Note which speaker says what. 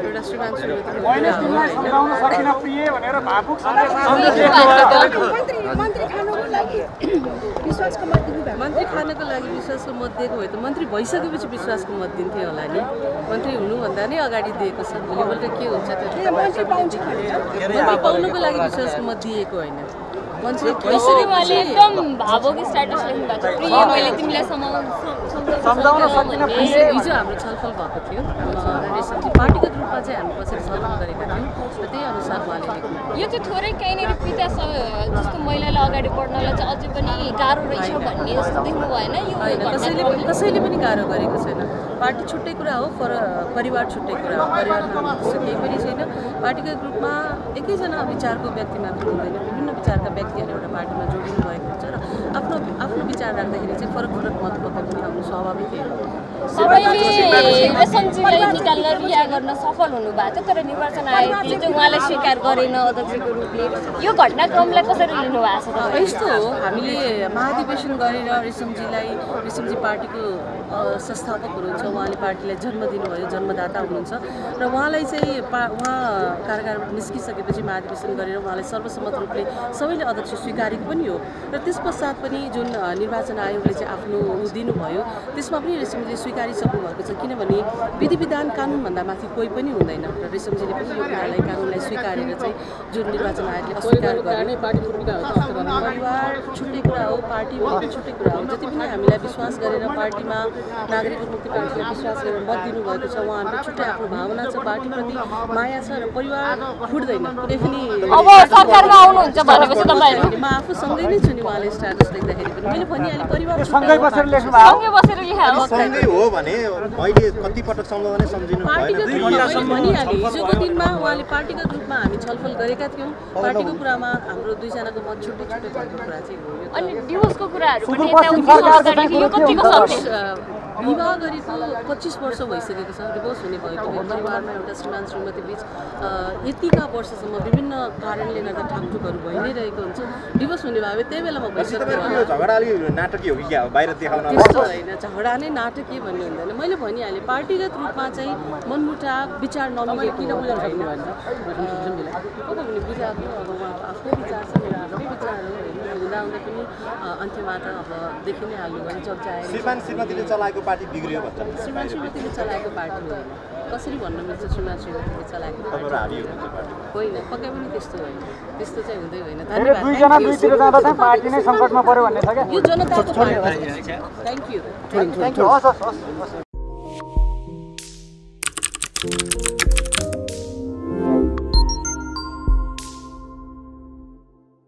Speaker 1: एउटा श्रीमान श्रीमती
Speaker 2: सम्झाउन सकिन प्रिय भनेर भावुक
Speaker 3: मन्त्री खानको लागि विश्वासको मत दिनु भएको
Speaker 1: मन्त्री खानको लागि विश्वासको मत दिएको भए त मन्त्री भइसकेपछि विश्वासको मत दिन्थे होला नि मन्त्री हुनुभन्दा नै अगाडि दिएको छ भोलिपल्ट के हुन्छ त्यो
Speaker 3: मन्त्री पाउँछ
Speaker 1: मन्त्री पाउनुको लागि विश्वासको मत दिएको होइन मन्त्री
Speaker 4: भइसकेपछि एकदम भावुक स्ट्याटस लेख्नु भएको छ प्रिय मैले तिमीलाई
Speaker 2: सम्झाउन सकिन
Speaker 1: हिजो हाम्रो छलफल भएको थियो रेशमजी पार्टीगत रूपमा चाहिँ हामी कसरी छलफल गरेका थियौँ र त्यही अनुसार उहाँले लेख्नु
Speaker 4: यो चाहिँ थोरै कहीँनिर पिता जस्तो महिलालाई अगाडि बढ्नलाई चाहिँ अझै पनि गाह्रो रहेछ भन्ने जस्तो देख्नु भएन यो
Speaker 1: कसैले पनि गाह्रो गरेको छैन पार्टी छुट्टै कुरा हो परिवार छुट्टै कुरा हो परिवारमा त्यस्तो केही पनि छैन पार्टीगत रूपमा एकैजना विचारको व्यक्ति मात्र हुँदैन विभिन्न विचारका व्यक्तिहरू एउटा पार्टीमा जोडिनु भएको हुन्छ र आफ्नो विचार राख्दाखेरि चाहिँ फरक मत पनि आउनु स्वाभाविकै हो
Speaker 4: सबैले रेशमजीलाई निकाल्न रिहा गर्न सफल हुनु भएको थियो तर निर्वाचन आयोगले चाहिँ उहाँलाई स्वीकार गरेन अध्यक्षको रूपले यो घटनाक्रमलाई कसरी लिनु भएको छ
Speaker 1: यस्तो हो हामीले महाधिवेशन गरेर रेशमजी पार्टीको संस्थापक हुनुहुन्छ उहाँले पार्टीलाई जन्म दिनुभयो जन्मदाता हुनुहुन्छ र उहाँलाई चाहिँ उहाँ कारागारबाट निस्किसकेपछि महाधिवेशन गरेर उहाँलाई सर्वसम्मत रूपले सबैले अध्यक्ष स्वीकारेको पनि हो र त्यस पश्चात पनि जुन निर्वाचन आयोगले चाहिँ आफ्नो दिनुभयो त्यसमा पनि रेशमजीले स्वीकारिसक्नु भएको छ किनभने विधि विधान कानुनभन्दा माथि कोही पनि हुँदैन र रेशमजीले पनि यो कुरालाई कानुनलाई स्वीकारेर चाहिँ जुन निर्वाचन आयोगले अस्वीकार गर्ने परिवार छुट्टै कुरा हो पार्टी पनि छुट्टै कुरा हो जति पनि हामीलाई विश्वास गरेर पार्टीमा नागरिक मुक्ति पार्टीले विश्वास गरेर मत दिनुभएको छ उहाँहरूको छुट्टै आफ्नो भावना छ पार्टीप्रति माया छ र परिवार फुट्दैन कुनै पनि
Speaker 4: अब सरकारमा आउनुहुन्छ भनेपछि तपाईहरु
Speaker 1: म आफू सँगै नै छु नि उहाँले स्ट्याटस लेख्दाखेरि पनि मैले भनिहालेँ परिवार
Speaker 2: सँगै बसेर लेख्नु भएको
Speaker 4: सँगै बसेर लेखायो
Speaker 5: सँगै हो भने मैले कति पटक सम्झाउने सम्झिनु भएन
Speaker 1: भनिहालेँ हिजोको दिनमा उहाँले पार्टीगत रूपमा हामी छलफल गरेका थियौँ पार्टीको कुरामा हाम्रो दुईजनाको मत छुट्टै भएको कुरा चाहिँ हो
Speaker 4: अनि डिभोर्सको कुराहरु पनि यता यो कतिको सत्य
Speaker 1: विवाह गरेको 25 वर्ष भइसकेको छ डिभोर्स हुने भएको परिवारमा एउटा श्रीमान श्रीमती बीच यतिका वर्षसम्म विभिन्न कारणले गर्दा ठाकठुकहरू भइ नै रहेको हुन्छ डिभोर्स हुने भए त्यही बेलामा भइसक्यो
Speaker 5: झगडा अलि नाटकीय हो कि क्या बाहिर देखाउन
Speaker 1: त्यस्तो होइन झगडा नै नाटकीय भन्ने हुँदैन मैले भनिहालेँ पार्टीगत रूपमा चाहिँ मनमुटाव विचार नमिलेको किन बुझाउनु बुझाएको अब उहाँको आफ्नै विचार छ मेरो आफ्नै विचार हो हुँदा पनि अन्त्यमा त अब देखि नै हाल्नु भयो जब चाहिँ
Speaker 5: श्रीमान श्रीमतीले चलाएको पार्टी बिग्रियो भन्छ
Speaker 1: श्रीमान श्रीमतीले चलाएको पार्टी हो कसरी भन्न मिल्छ श्रीमान श्रीमतीले चलाएको होइन पक्कै पनि त्यस्तो होइन त्यस्तो चाहिँ हुँदै होइन धन्यवाद
Speaker 2: दुईजना दुईतिर जाँदा चाहिँ पार्टी नै सङ्कटमा पर्यो भन्ने छ क्या
Speaker 1: यो जनताको थ्याङ्क यू
Speaker 2: हस्